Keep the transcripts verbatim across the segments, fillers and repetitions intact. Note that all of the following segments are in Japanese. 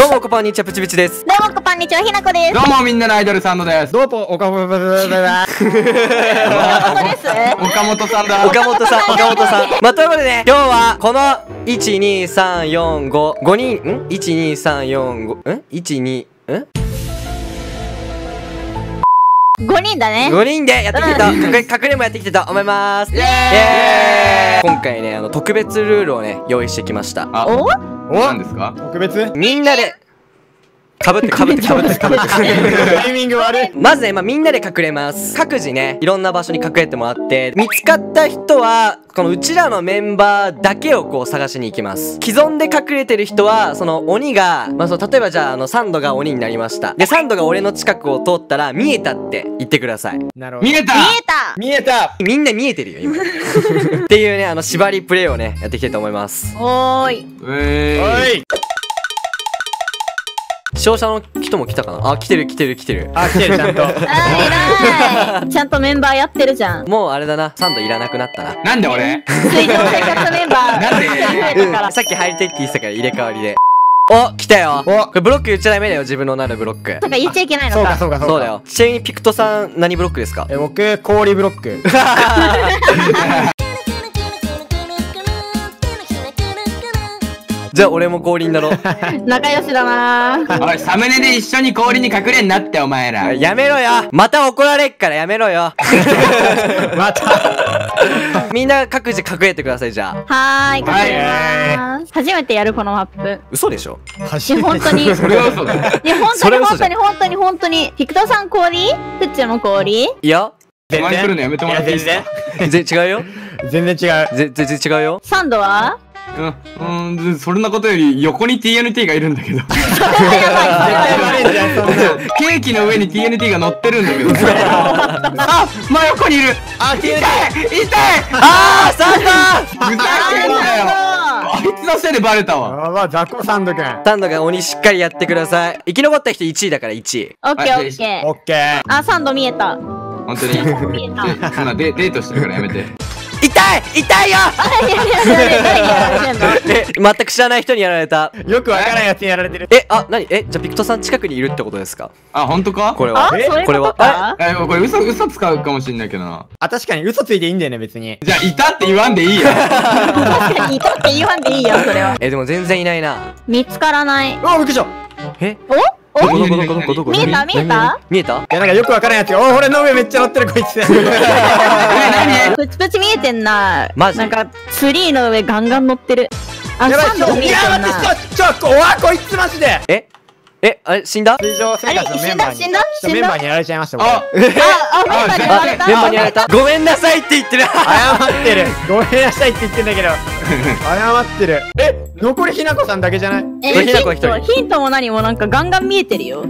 どうもこんにちは、プチプチです。 どうもこんにちは、ひなこです。 どうもみんなのアイドルサンドです。 どうも岡本です。 岡本さんだ。 岡本さん、岡本さん。まあ、ということでね、今日はこのいち、に、さん、よん、ご、ごにん、ん ?いち、に、さん、よん、ご、ん ?いち、に、んごにんだね。 ごにんでやってきてた、隠れ、隠れもやってきてと思います。イエーイ。今回ね、あの、特別ルールをね、用意してきました。 あ、 おお、何ですか？ 特別みんなで、かぶってかぶってかぶってかぶってタイミング悪い。 まずね、まあ、みんなで隠れます。各自ね、いろんな場所に隠れてもらって、見つかった人は、このうちらのメンバーだけをこう探しに行きます。既存で隠れてる人は、その鬼が、まあ、そう、例えばじゃあ、あの、サンドが鬼になりました。で、サンドが俺の近くを通ったら、見えたって言ってください。 なるほど。 見えた。 見えた。 見えた。 みんな見えてるよ、今。っていうね、あの、縛りプレイをね、やっていきたいと思います。 おーい。 えー、 おい。 視聴者の人も来たかなあ、来てる来てる来てる。 あ、来てるちゃんと。 あー、偉い。ちゃんとメンバーやってるじゃん。 もうあれだな、サンドいらなくなったな。 なんで俺？ 水上生活メンバー。 なんで増えたから。 さっき入りたいって言ってたから入れ替わりで。お、来たよ。 おこれブロック言っちゃダメだよ、自分のなるブロック。 なんか言っちゃいけないのそうかか。 そうかそうか。 そうだよ。ちなみにピクトさん何ブロックですか？ え、僕氷ブロック。 じゃあ俺も降臨だろ。 仲良しだなー。 おい、サムネで一緒に氷に隠れんなってお前ら。 やめろよ。また怒られっからやめろよ。 また。 みんな各自隠れてください、じゃあ。 はーい、隠はいれまーす。初めてやるこのマップ。 嘘でしょ？ いや、本当に。いや、 それは嘘だ。 本当に本当に本当に本当に。ピクトさん氷？ふっちも氷？ いや、 お前来るのやめてもらっていいですか？ ぜ、違うよ。 全然違う。 ぜ、ぜ、ぜ、違うよ。 サンドは？ うん、うん、そんなことより横に ティーエヌティー がいるんだけど。 絶対悪いじゃん、そんな。 ケーキの上に ティーエヌティー が乗ってるんだけど。あ、真横にいる。 あ、 痛い痛い。 あー、サンドふざけんなよ。あいつのせいでバレたわ。 あ、まあ、ザコサンドくん。 サンドが鬼しっかりやってください。生き残った人いちいだからいちい。 オッケーオッケー。 オッケー。 あ、サンド見えた。 本当に。 見えた。 今デデートしてるからやめて。 痛い痛いよいやいやいやいや、誰にやられてんの？ え、全く知らない人にやられた。 よくわからんやつにやられてる。 え、あ、なにえ、じゃあピクトさん近くにいるってことですか？ あ、本当か？ これは。 あ、そういうことこれは。 か？ え、これ嘘嘘使うかもしんないけどな。 あ、確かに嘘ついていいんだよね、別に。 じゃあいたって言わんでいいよ。 確かにいたって言わんでいいよ、それは。 え、でも全然いないな。 見つからない。 うわ、びっくりした。いえお？ どお？ こどこどこどこどこ見えた見えた？ 見えた？ や、なんかよくわからんやつが、お、俺の上めっちゃ乗ってる、こいつ。 プチプチ見えてんな。 マジなんかツリーの上ガンガン乗ってる。あ、 やばい、 サンドも見えいや、 てんな。 待って、ちょ、ちょ、おわ、こいつマジで。 ええ、あれ死んだ？ 水上生活のメンバーに。 死んだ死んだメンバーにやられちゃいました、僕。 あ、 あ、あ、メンバーにやられた。 メンバーにやられた。ごめんなさいって言ってる。 謝ってる。ごめんなさいって言ってんだけど。謝ってる。え、残りひなこさんだけじゃない？ え、 ひなこヒント、 一人ヒントも何もなんかガンガン見えてるよ。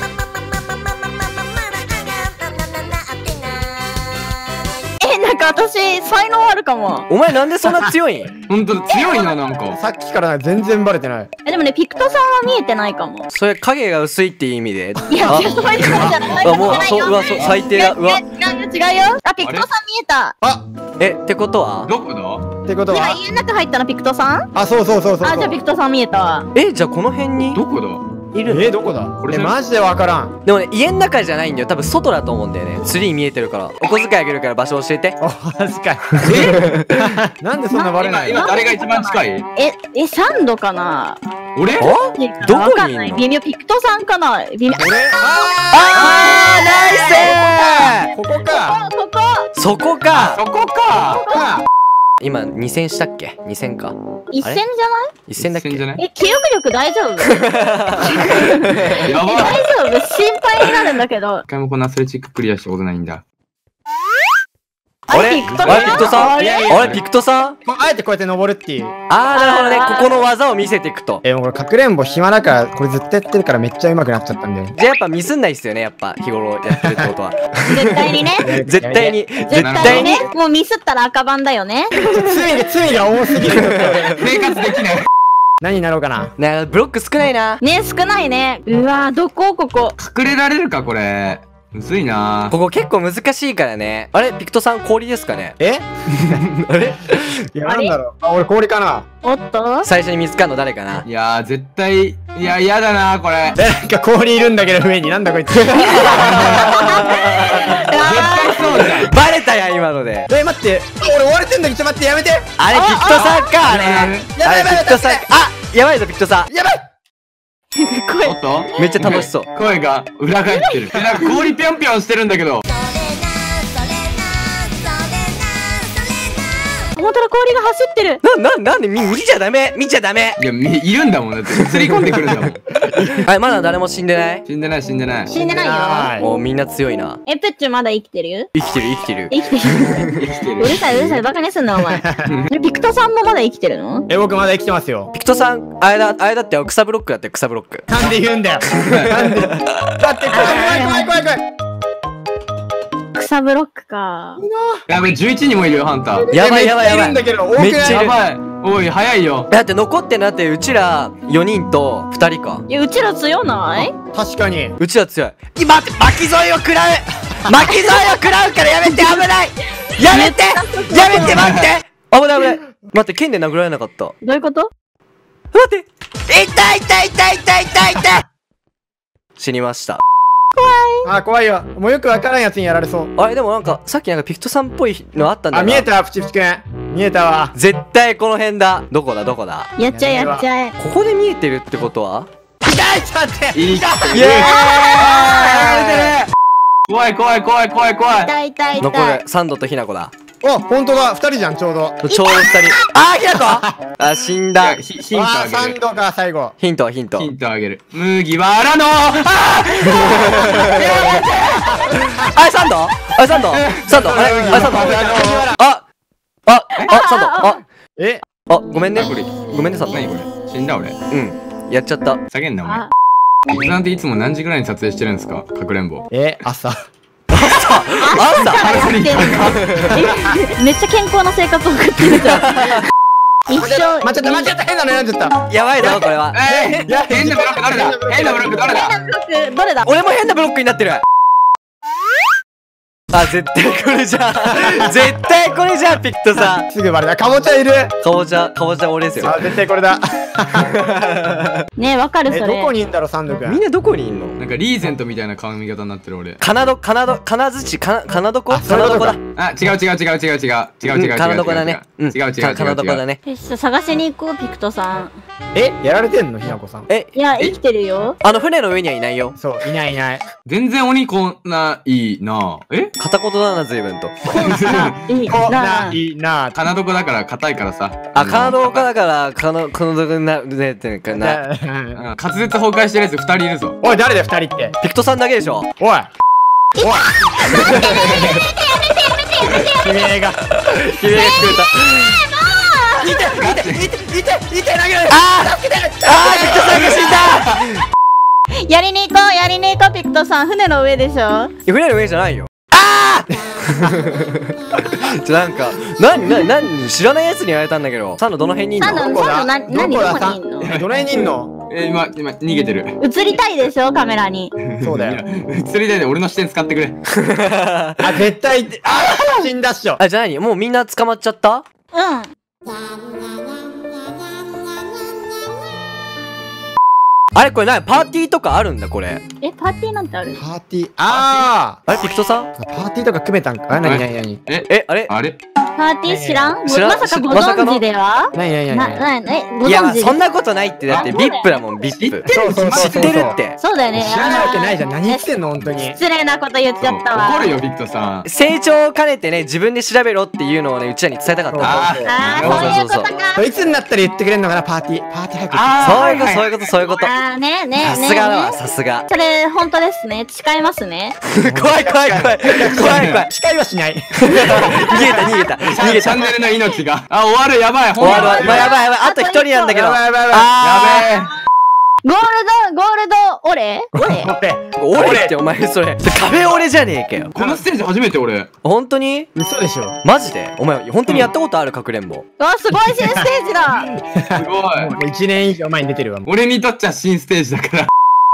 え、なんか私才能あるかも。 お前なんでそんな強いん？ ほんと強いな、なんか。 さっきから全然バレてない。 え、でもね、ピクトさんは見えてないかも。 それ影が薄いっていう意味で。 いや、 あそういうことじゃない。 あ、もう、そう、うわ、そう、最低だ。うわ。 違うよ、違うよ。あ、ピクトさん見えた。 あ、 え、ってことはどこだ？ ってこと今は。 家の中入ったのピクトさん？ あ、そうそうそうそう。 あ、じゃあピクトさん見えたわ。 え、じゃあこの辺にどこだ？ いるの？ え、どこだえ、 これじゃないマジでわからん。 でもね、家の中じゃないんだよ。多分外だと思うんだよね。ツリー見えてるから。お小遣いあげるから場所教えて。 あ、確かに。えなんでそんなバレないの？ 今今誰が一番近い？ え、え、サンドかな？ 俺？ おどこわかんない。 にいんの？ 微妙、ピクトさんかな？微妙。 俺あー、ナイここか。 ここ。 スそこか。 そこか。 か。 今に戦したっけ？ に 戦か。 一戦じゃない？ いち戦だっけ？ 一戦じゃない？ え、記憶力大丈夫？ やばい。 大丈夫？心配になるんだけど。 一回もこのアスレチッククリアしたことないんだ。 あれピクトさんあれピクトさんあれあれピクトさんもうあえてこうやって登るっていう。 あー、なるほどね。ここの技を見せていくと。 え、もうこれかくれんぼ暇だから、これずっとやってるからめっちゃ上手くなっちゃったんで。 じゃあやっぱミスんないっすよね。やっぱ日頃やってるってことは。 絶対にね。 絶対に、 絶絶対対に。 にね。もうミスったら赤番だよね。 罪が、罪が多すぎる。 生活できない。 何になろうかな。 ね、ブロック少ないな。 ね、少ないね。うわー、どこここ。 隠れられるかこれ。 むずいなここ結構難しいからね。あれピクトさん氷ですかね？ えあれいや、なんだろう。あ、俺氷かな。 おっと最初に見つかるの誰かな？ いやー、絶対、いや、嫌だなこれ。 え、なんか氷いるんだけど上に。なんだこいつ。 絶対そうじゃん。 バレたやん今ので。 え、待って。俺追われてんだけど、ちょっと待って、やめて。 あれピクトさんかあれ。 やあれピクトさん。あ、やばいぞピクトさん。 やばい。 おっとめっちゃ楽しそう。 声が裏返ってる。え、なんか氷ぴょんぴょんしてるんだけど。 本当だ、氷が走ってる。 な、な、なんで見、見ちゃダメ見ちゃダメいや、みいるんだもん。だって映り込んでくるんだもん。 あれまだ誰も死んでない？ 死んでない死んでない。 死んでないよ。 はいもうみんな強いな。 え、プッチュまだ生きてる？ 生きてる生きてる。 生きてる。 生きてる。 うるさいうるさい、バカにすんな、お前。えピクトさんもまだ生きてるの？ え、僕まだ生きてますよ。 ピクトさん、あれだ、あれだってよ草ブロックだってよ草ブロック。 なんで言うんだよ。なんで。だって、怖い怖い怖い怖い。 草ブロックか。 やべ、じゅういちにんもいるよ、ハンター。 やばいやばいやばい。 めっちゃいるんだけど、多くない？ めっちゃいるやばい。おい、早いよ。 だって残ってんなってうちらよにんとふたりか。 いや、うちら強ない？ 確かに。 うちら強い。今待って巻き添えを食らう巻き添えを食らうからやめて危ないやめてやめて待って危ない危ない待って剣で殴られなかった。 どういうこと？ 待って痛い痛い痛い痛い痛い痛い死にました。 あ、怖いよ。もうよくわからんやつにやられそう。 あれでもなんかさっきなんかピクトさんっぽいのあったんだよあ、 な。 見えた、プチプチくん。見えたわ。 絶対この辺だ。どこだどこだ。 やっちゃえやっちゃえ。 ここで見えてるってことは痛いちょっと待って。 いい。 イエーイ怖い怖い怖い怖い怖い。 痛い痛い残痛いる。サンドとヒナコだ。 お、ほんとだ。二人じゃん、ちょうど。 ちょうどふたり。あーヒナコあ、死んだ。 ヒヒントあー、 あげる。 サンドか、最後。 ヒントはヒント。 ヒントあげる。麦わらのああれサンドあれサンドサンドあれあれサンドああああサンドあえ、 あごめんねこれごめんねサンド。 何これ死んだ俺。 うんやっちゃった。 下げんなお前あ。 仏壇っていつも何時ぐらいに撮影してるんですか、かくれんぼ。 え、朝。 朝やってんのえめっちゃ健康な生活を送ってるじゃん。一生間違った間違った、変なの選んじゃった。 やばいだろこれは。 えー、変なブロックどれだ変なブロックどれだ。 変なブロックどれだ？ 俺も変なブロックになってる。あ絶対これじゃん絶対これじゃんピクトさん。 すぐバレた。かぼちゃいる。 かぼちゃかぼちゃ俺ですよ。 あ、絶対これだ。 ねえ、わかるえ、 それ。 どこにいんだろう、サンドくん。 みんなどこにいんの？ なんかリーゼントみたいな髪型になってる俺。 かなどかなどかなづちかなかなどこ？ あかなどこだ。 あ、違う違う違う違う違う違う違う違う違う。 かなどこだね。うん違う違う違う違う。 かなどこだね。 よし、探しに行こう、ピクトさん。 え、やられてんの、ひなこさん。 えいや、生きてるよ。 あの船の上にはいないよ。 そう、いないいない。 全然鬼こんないな。え片言だな随分と。 いいこなあ。 ないな。 金床だから硬いからさ。 あかなどかだからかのこのどこになねってんかな。 うん滑舌崩壊してるやつふたりいるぞ。 おい、誰だよ、二人って。 ピクトさんだけでしょ。 おい。おい。悲鳴が。 君が聞こえた。 痛い、痛い、痛い、痛い、痛い、投げる。 あーあーピクトさんが死んだ。 やりに行こう、やりに行こう、ピクトさん。船の上でしょ？ 船の上じゃないよ。ああちょなんかなになになに知らないやつにやられたんだけど。サンドどの辺にいんの？ サンド、サンド、な、なに、どどこだこにいんの？ どの辺にいんの？ え、今、今、逃げてる。 映りたいでしょ、カメラに。 そうだよ。 いや映りたいで俺の視点使ってくれ。 あ、絶対、あ、死んだっしょ。 あじゃあ何もうみんな捕まっちゃった？ うん。 あれこれ何パーティーとかあるんだこれ。 え、パーティーなんてある？ パーティー、ああれピクトさん？ ー、パーティーとか組めたんか。あ、なになになにえ、 えあれあれパーティー知らん？ 知らんまさかごまさかの存知では？ なになにな、 なにな、え、ごいやまあ存知そんなことないって。だってあブイアイピー だもん ブイアイピー。 そうそうそうそう知ってるって。 そうだよね。 知らないわけないじゃん。 あー何言ってんの、本当に。 失礼なこと言っちゃったわ。 怒るよ、ビクトさん。 成長を兼ねてね自分で調べろっていうのをねうちらに伝えたかった。 あーあそうー、そういうそうそうことか。 そういつになったら言ってくれんのかな、パーティー。パーティー早く。 あそういうことそういうことそういうこと。 あー、ね、ね、ね。 さすがだわねさすが。 それ、本当ですね。誓いますね。 怖い怖い怖い怖い怖い。 司会はしない。 逃げた逃げた逃げた。 チャンネルの命が。あ、終わる、やばい。 終わるわ。まあやばいやばいあと一人なんだけど。 やばいやばいやばいあやべえ。 ゴールド、ゴールド、オレオレ俺、 ー俺ってお前それ壁俺じゃねえかよ。 このステージ初めて俺。 本当に？ 嘘でしょ。 マジで？お前本当にやったことあるかくれんぼ？ うわ、すごい新ステージだ。 すごい。 もう一年以上前に出てるわ。もう俺にとっちゃ新ステージだから。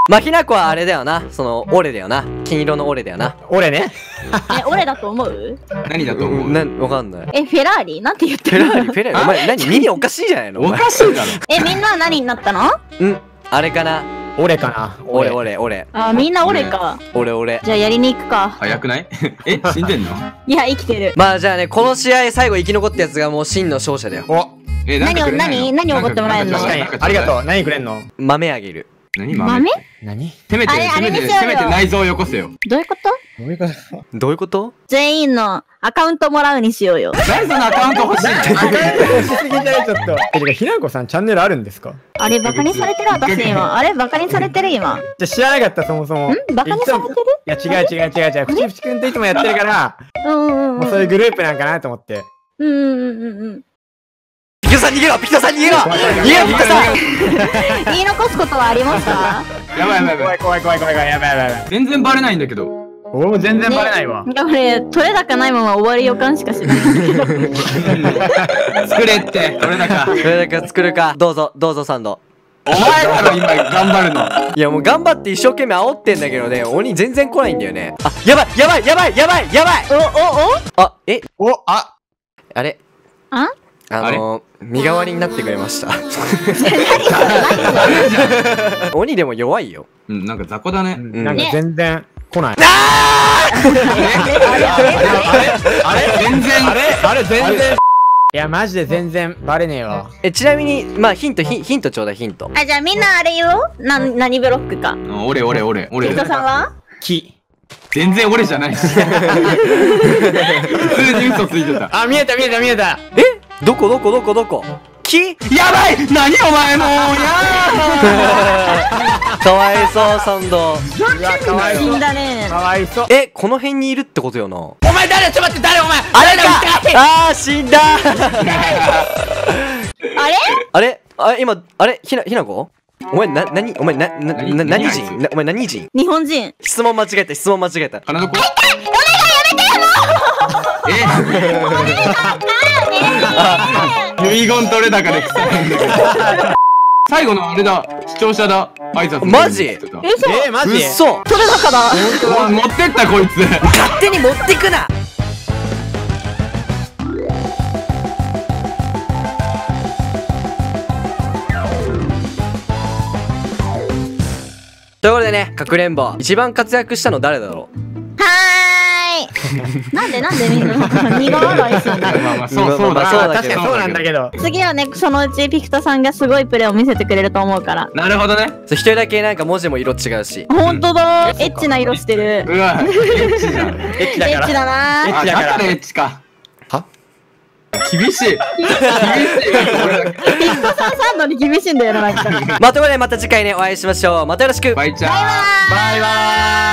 まあひなこはあれだよな、そのオレだよな、金色のオレだよな。 俺ね。 え、俺だと思う？ 何だと思う？ なわかんない。 え、フェラーリなんて言ってフェるラーリフェラーリお前何耳おかしいじゃないのおお前。 かしいだろ。 え、みんなは何になったの？ うんあれかな。 俺かな。 俺俺俺あ、みんな俺か。 俺俺。 じゃあやりに行くか。 早くない？え、死んでんの？ いや、生きてる。 まあじゃあね、この試合最後生き残ったやつがもう真の勝者だよ。 お、 え、なんかくれないの？ 何を何何を怒ってもらえんの？ 確かに。ありがとう。何くれんの？ 豆あげる。 何豆？ 豆？ 何？ せめてあれせめてあれにしようよせめて内臓をよこせよ。 どういうこと？ どういうこと？ どういうこと？ 全員のアカウントもらうにしようよ。 誰そのアカウント欲しいの？ しすぎじゃないちょっと。え、てかひなこさんチャンネルあるんですか？ あれ、バカにされてる私今。あれ、バカにされてる今。 じゃあ知らなかったそもそも。 んバカにされてる？ いや違う違う違う違う。ふちふちくんといつもやってるから、 うんうんうん。 もうそういうグループなんかなと思って。 うんうんうんうん。 ピクトさん逃げろピクトさん逃げろ逃げろピクトさん。 言い残すことはありますか？ やばいやばいやばい。 怖い怖い怖い怖い怖い。やばいやばいやばい。 全然バレないんだけど。 俺も全然バレないわ。 ね、これ、取れ高ないまま終わる予感しかしない。 作れって、どれだか。 それだけ作るか。どうぞどうぞサンド。 お前だろ今頑張るの。 いやもう頑張って一生懸命煽ってんだけどね、鬼全然来ないんだよね。あ、やばいやばいやばいやばいやばい。 お、お、おあ、え、 お、あ、 あれああのー、身代わりになってくれました。鬼でも弱いよ。 うん、なんか雑魚だね。 なんか全然来ない。 あれあれ全然。 あれあれ全然。いやマジで全然バレねえわ。 え、ちなみに、まあヒント、ヒンヒントちょうだいヒント。 あ、じゃあみんなあれ言おう。な、何ブロックか。 俺俺俺俺。 ピクトさんは？ 木。 全然俺じゃないし。普通に嘘ついてた。 あ、見えた見えた見えた。 え、どこどこどこどこ？木？ やばい何お前もうやかわいそうサンド。 うわかわい死そうんだね。 かわいそう。 え、この辺にいるってことよな。 お前誰？ちょっと待って誰お前。 あれか。あー死んだ。 あれ？ あれあ、今あれひなひなこ？お前な何お前ななな何何何あいつ人？なお前何人？ 日本人。 質問間違えた質問間違えた。 花の子え遺言取れ高で臭いんだけど。最後のあれだ視聴者だ挨拶マジえ、そう。 えー、マジ？ うっそ。 取れ高だ。 うわ持ってったこいつ。 勝手に持ってくな。ということでね、かくれんぼ一番活躍したの誰だろう。 はーい。なんでなんでみんな苦笑いするんだ。 まあまあそうそうだまあまあそうだけど確かにそうなんだけど。 次はね、そのうちピクトさんがすごいプレーを見せてくれると思うから。 なるほどね。 そう一人だけなんか文字も色違うし。 ほんとだ。エッチな色してる。 うわエッチじゃん。 エッチだから。 エッチだなあだからエッチか。 は？ 厳しい。厳しい。俺だけピクトさんサンドに厳しいんだよな、なんか。 まあということでまた次回ねお会いしましょう。またよろしく。 バイちゃん。 バイバーイ。